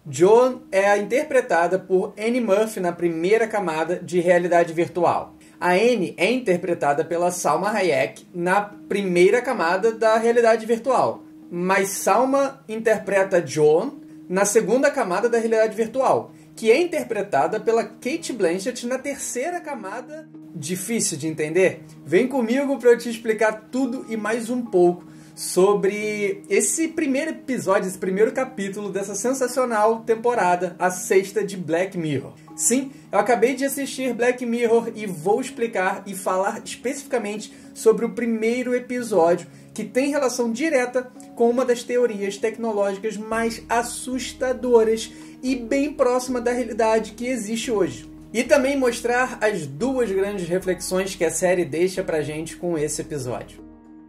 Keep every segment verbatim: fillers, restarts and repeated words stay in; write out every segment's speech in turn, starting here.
Joan é interpretada por Annie Murphy na primeira camada de realidade virtual. A Annie é interpretada pela Salma Hayek na primeira camada da realidade virtual. Mas Salma interpreta Joan na segunda camada da realidade virtual, que é interpretada pela Cate Blanchett na terceira camada. Difícil de entender? Vem comigo para eu te explicar tudo e mais um pouco sobre esse primeiro episódio, esse primeiro capítulo dessa sensacional temporada, a sexta de Black Mirror. Sim, eu acabei de assistir Black Mirror e vou explicar e falar especificamente sobre o primeiro episódio, que tem relação direta com uma das teorias tecnológicas mais assustadoras e bem próxima da realidade que existe hoje. E também mostrar as duas grandes reflexões que a série deixa pra gente com esse episódio.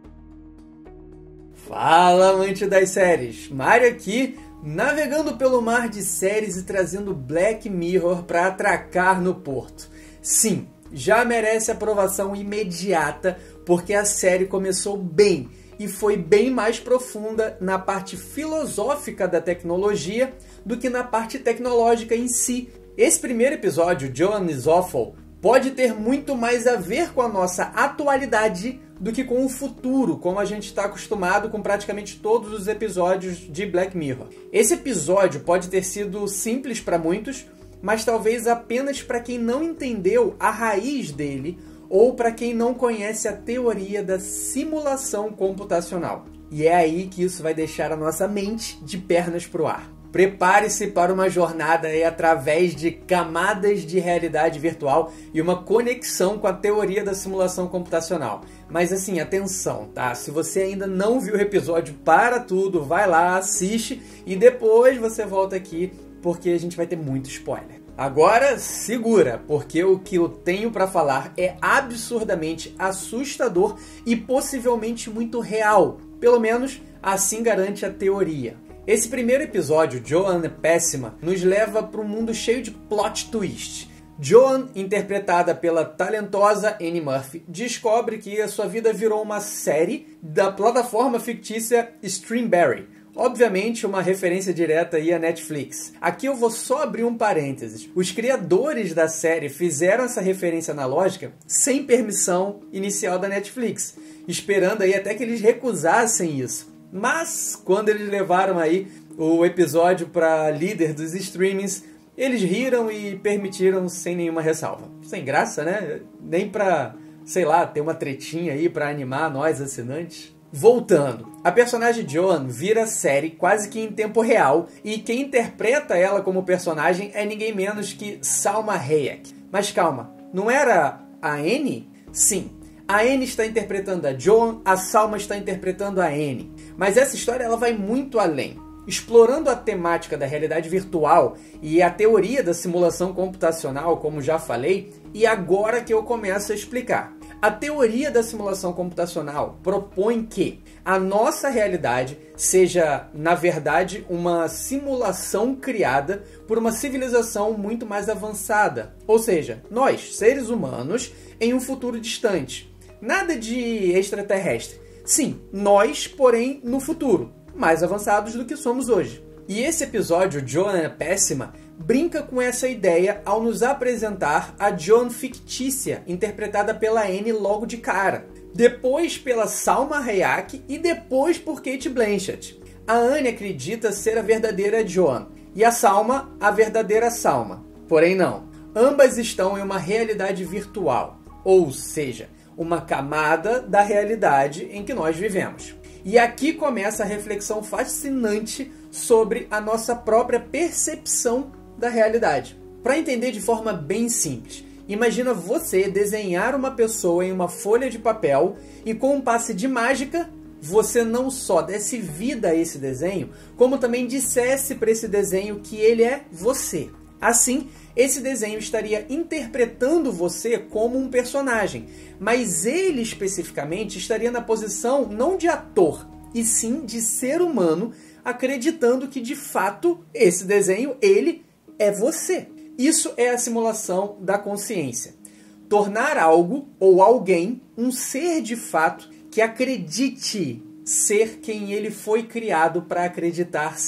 Fala, amante das séries! Mário aqui, navegando pelo mar de séries e trazendo Black Mirror para atracar no porto. Sim, já merece aprovação imediata, porque a série começou bem e foi bem mais profunda na parte filosófica da tecnologia do que na parte tecnológica em si. Esse primeiro episódio, Joan is Awful, pode ter muito mais a ver com a nossa atualidade do que com o futuro, como a gente está acostumado com praticamente todos os episódios de Black Mirror. Esse episódio pode ter sido simples para muitos, mas talvez apenas para quem não entendeu a raiz dele ou para quem não conhece a teoria da simulação computacional. E é aí que isso vai deixar a nossa mente de pernas pro ar. Prepare-se para uma jornada aí através de camadas de realidade virtual e uma conexão com a teoria da simulação computacional. Mas assim, atenção, tá? Se você ainda não viu o episódio, para tudo, vai lá, assiste e depois você volta aqui, porque a gente vai ter muito spoiler. Agora, segura, porque o que eu tenho para falar é absurdamente assustador e possivelmente muito real. Pelo menos assim garante a teoria. Esse primeiro episódio, Joan é Péssima, nos leva para um mundo cheio de plot twist. Joan, interpretada pela talentosa Annie Murphy, descobre que a sua vida virou uma série da plataforma fictícia Streamberry. Obviamente uma referência direta aí à Netflix. Aqui eu vou só abrir um parênteses. Os criadores da série fizeram essa referência analógica sem permissão inicial da Netflix, esperando aí até que eles recusassem isso. Mas, quando eles levaram aí o episódio para líder dos streamings, eles riram e permitiram sem nenhuma ressalva. Sem graça, né? Nem pra, sei lá, ter uma tretinha aí pra animar nós assinantes. Voltando, a personagem Joan vira série quase que em tempo real e quem interpreta ela como personagem é ninguém menos que Salma Hayek. Mas calma, não era a Annie? Sim. A Annie está interpretando a Joan, a Salma está interpretando a Annie. Mas essa história ela vai muito além. Explorando a temática da realidade virtual e a teoria da simulação computacional, como já falei, e agora que eu começo a explicar. A teoria da simulação computacional propõe que a nossa realidade seja, na verdade, uma simulação criada por uma civilização muito mais avançada. Ou seja, nós, seres humanos, em um futuro distante. Nada de extraterrestre. Sim, nós, porém, no futuro, mais avançados do que somos hoje. E esse episódio, Joan é Péssima, brinca com essa ideia ao nos apresentar a Joan fictícia, interpretada pela Annie logo de cara. Depois pela Salma Hayek e depois por Cate Blanchett. A Annie acredita ser a verdadeira Joan e a Salma a verdadeira Salma. Porém não, ambas estão em uma realidade virtual, ou seja, uma camada da realidade em que nós vivemos. E aqui começa a reflexão fascinante sobre a nossa própria percepção da realidade. Para entender de forma bem simples, imagina você desenhar uma pessoa em uma folha de papel e com um passe de mágica, você não só desse vida a esse desenho, como também dissesse para esse desenho que ele é você. Assim, esse desenho estaria interpretando você como um personagem, mas ele especificamente estaria na posição não de ator, e sim de ser humano, acreditando que de fato esse desenho, ele é você. Isso é a simulação da consciência. Tornar algo ou alguém um ser de fato que acredite ser quem ele foi criado para acreditar ser.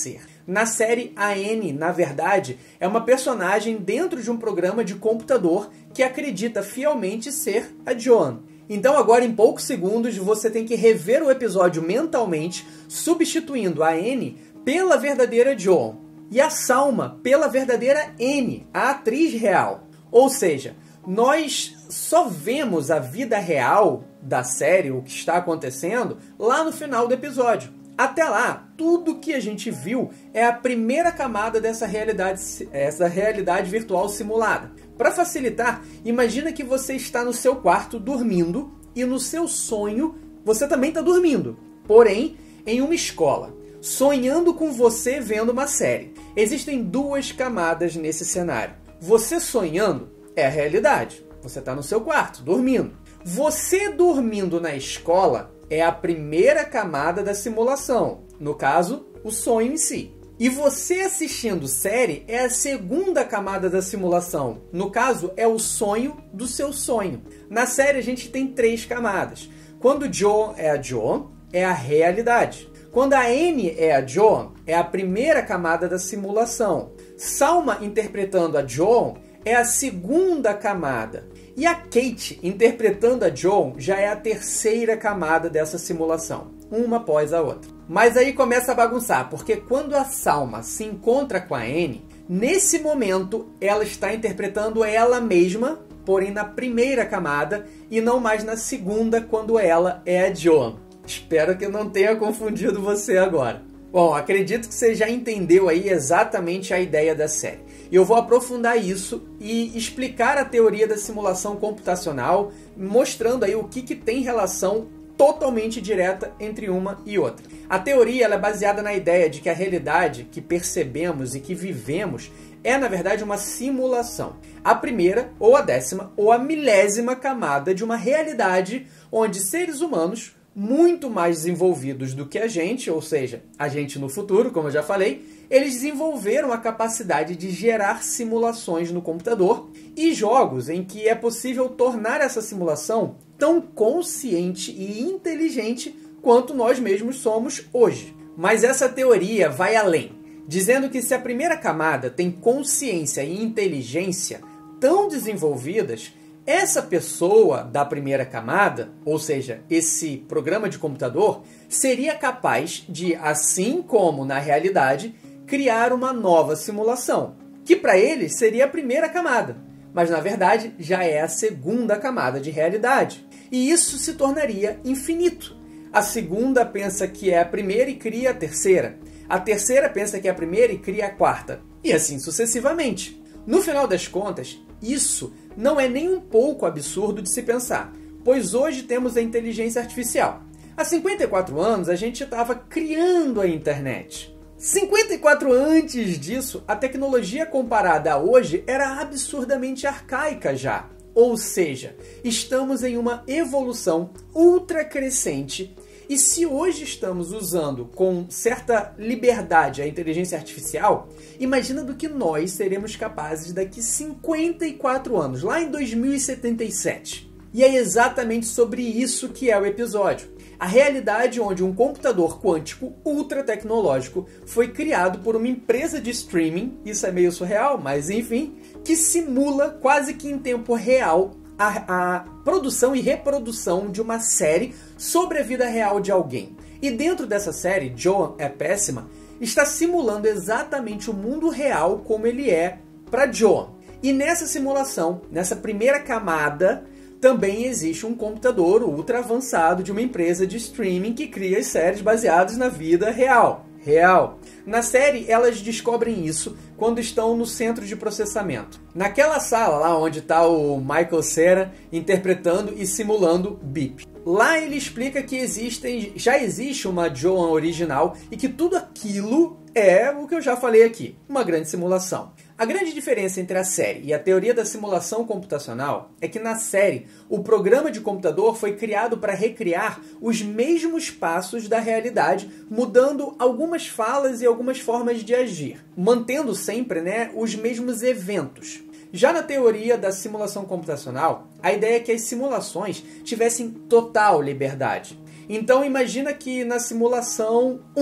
Na série, a Annie, na verdade, é uma personagem dentro de um programa de computador que acredita fielmente ser a Joan. Então agora, em poucos segundos, você tem que rever o episódio mentalmente, substituindo a Annie pela verdadeira Joan e a Salma pela verdadeira Annie, a atriz real. Ou seja, nós só vemos a vida real da série, o que está acontecendo, lá no final do episódio. Até lá, tudo que a gente viu é a primeira camada dessa realidade, essa realidade virtual simulada. Para facilitar, imagina que você está no seu quarto dormindo e no seu sonho você também está dormindo, porém em uma escola, sonhando com você vendo uma série. Existem duas camadas nesse cenário. Você sonhando é a realidade. Você está no seu quarto, dormindo. Você dormindo na escola é a primeira camada da simulação. No caso, o sonho em si. E você assistindo série é a segunda camada da simulação. No caso, é o sonho do seu sonho. Na série, a gente tem três camadas. Quando Joan é a Joan, é a realidade. Quando a Annie é a Joan, é a primeira camada da simulação. Salma interpretando a Joan é a segunda camada. E a Kate interpretando a Joan já é a terceira camada dessa simulação, uma após a outra. Mas aí começa a bagunçar, porque quando a Salma se encontra com a Annie, nesse momento ela está interpretando ela mesma, porém na primeira camada e não mais na segunda, quando ela é a Joan. Espero que eu não tenha confundido você agora. Bom, acredito que você já entendeu aí exatamente a ideia da série. E eu vou aprofundar isso e explicar a teoria da simulação computacional, mostrando aí o que, que tem relação totalmente direta entre uma e outra. A teoria ela é baseada na ideia de que a realidade que percebemos e que vivemos é, na verdade, uma simulação. A primeira, ou a décima, ou a milésima camada de uma realidade onde seres humanos muito mais desenvolvidos do que a gente, ou seja, a gente no futuro, como eu já falei, eles desenvolveram a capacidade de gerar simulações no computador e jogos em que é possível tornar essa simulação tão consciente e inteligente quanto nós mesmos somos hoje. Mas essa teoria vai além, dizendo que se a primeira camada tem consciência e inteligência tão desenvolvidas, essa pessoa da primeira camada, ou seja, esse programa de computador, seria capaz de, assim como na realidade, criar uma nova simulação, que para ele seria a primeira camada, mas na verdade já é a segunda camada de realidade. E isso se tornaria infinito. A segunda pensa que é a primeira e cria a terceira. A terceira pensa que é a primeira e cria a quarta. E assim sucessivamente. No final das contas, isso não é nem um pouco absurdo de se pensar, pois hoje temos a inteligência artificial. Há cinquenta e quatro anos a gente estava criando a internet. cinquenta e quatro antes disso, a tecnologia comparada a hoje era absurdamente arcaica já. Ou seja, estamos em uma evolução ultra crescente. E se hoje estamos usando com certa liberdade a inteligência artificial, imagina do que nós seremos capazes daqui cinquenta e quatro anos, lá em dois mil e setenta e sete. E é exatamente sobre isso que é o episódio. A realidade onde um computador quântico ultra tecnológico foi criado por uma empresa de streaming, isso é meio surreal, mas enfim, que simula quase que em tempo real A, a produção e reprodução de uma série sobre a vida real de alguém. E dentro dessa série, Joan é Péssima está simulando exatamente o mundo real como ele é para Joan. E nessa simulação, nessa primeira camada, também existe um computador ultra avançado de uma empresa de streaming que cria as séries baseadas na vida real. Real. Na série, elas descobrem isso quando estão no centro de processamento. Naquela sala lá onde está o Michael Cera interpretando e simulando Beep. Lá ele explica que existem, já existe uma Joan original e que tudo aquilo é o que eu já falei aqui, uma grande simulação. A grande diferença entre a série e a teoria da simulação computacional é que na série o programa de computador foi criado para recriar os mesmos passos da realidade, mudando algumas falas e algumas formas de agir, mantendo sempre, né, os mesmos eventos. Já na teoria da simulação computacional, a ideia é que as simulações tivessem total liberdade. Então imagina que na simulação um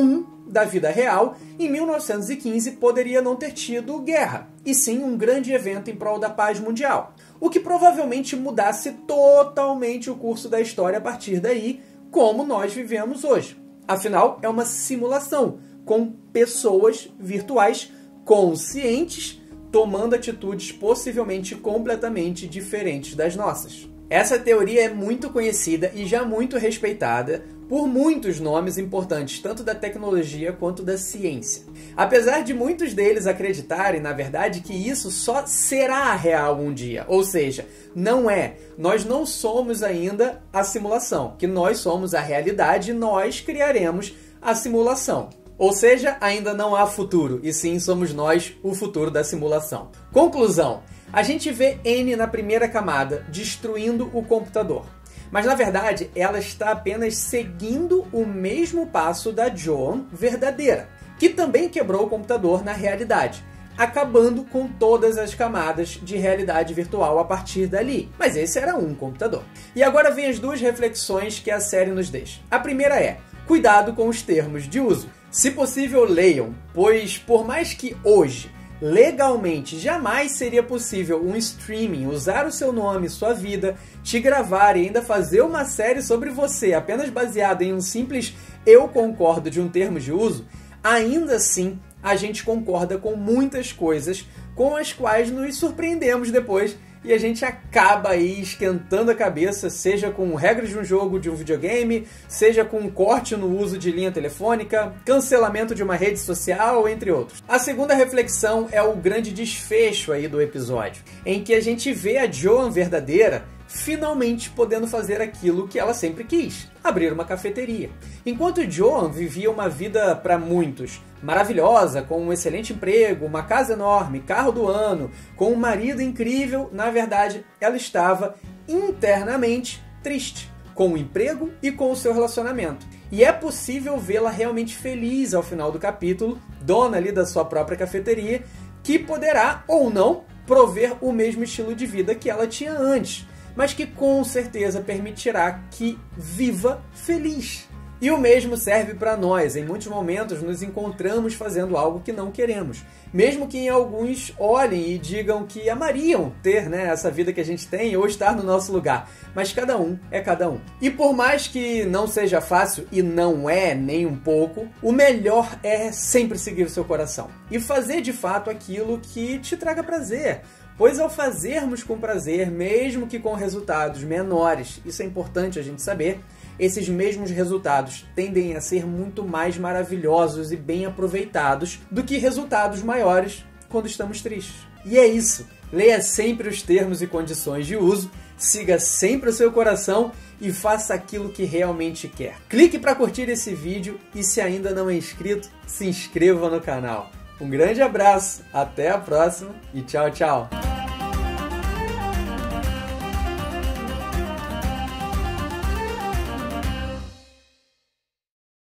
da vida real, em mil novecentos e quinze poderia não ter tido guerra, e sim um grande evento em prol da paz mundial, o que provavelmente mudasse totalmente o curso da história a partir daí, como nós vivemos hoje. Afinal, é uma simulação, com pessoas virtuais conscientes tomando atitudes possivelmente completamente diferentes das nossas. Essa teoria é muito conhecida e já muito respeitada por muitos nomes importantes, tanto da tecnologia quanto da ciência. Apesar de muitos deles acreditarem, na verdade, que isso só será real um dia. Ou seja, não é. Nós não somos ainda a simulação, que nós somos a realidade e nós criaremos a simulação. Ou seja, ainda não há futuro, e sim somos nós o futuro da simulação. Conclusão. A gente vê Annie na primeira camada, destruindo o computador. Mas, na verdade, ela está apenas seguindo o mesmo passo da Joan verdadeira, que também quebrou o computador na realidade, acabando com todas as camadas de realidade virtual a partir dali. Mas esse era um computador. E agora vem as duas reflexões que a série nos deixa. A primeira é: cuidado com os termos de uso. Se possível, leiam, pois por mais que hoje legalmente jamais seria possível um streaming usar o seu nome, sua vida, te gravar e ainda fazer uma série sobre você apenas baseada em um simples eu concordo de um termo de uso, ainda assim a gente concorda com muitas coisas com as quais nos surpreendemos depois e a gente acaba aí esquentando a cabeça, seja com regras de um jogo, de um videogame, seja com um corte no uso de linha telefônica, cancelamento de uma rede social, entre outros. A segunda reflexão é o grande desfecho aí do episódio, em que a gente vê a Joan verdadeira finalmente podendo fazer aquilo que ela sempre quis, abrir uma cafeteria. Enquanto Joan vivia uma vida, para muitos, maravilhosa, com um excelente emprego, uma casa enorme, carro do ano, com um marido incrível, na verdade, ela estava internamente triste, com o emprego e com o seu relacionamento. E é possível vê-la realmente feliz ao final do capítulo, dona ali da sua própria cafeteria, que poderá, ou não, prover o mesmo estilo de vida que ela tinha antes, mas que com certeza permitirá que viva feliz. E o mesmo serve para nós. Em muitos momentos nos encontramos fazendo algo que não queremos. Mesmo que em alguns olhem e digam que amariam ter, né, essa vida que a gente tem ou estar no nosso lugar. Mas cada um é cada um. E por mais que não seja fácil, e não é nem um pouco, o melhor é sempre seguir o seu coração. E fazer de fato aquilo que te traga prazer. Pois ao fazermos com prazer, mesmo que com resultados menores, isso é importante a gente saber, esses mesmos resultados tendem a ser muito mais maravilhosos e bem aproveitados do que resultados maiores quando estamos tristes. E é isso. Leia sempre os termos e condições de uso, siga sempre o seu coração e faça aquilo que realmente quer. Clique para curtir esse vídeo e se ainda não é inscrito, se inscreva no canal. Um grande abraço, até a próxima e tchau, tchau!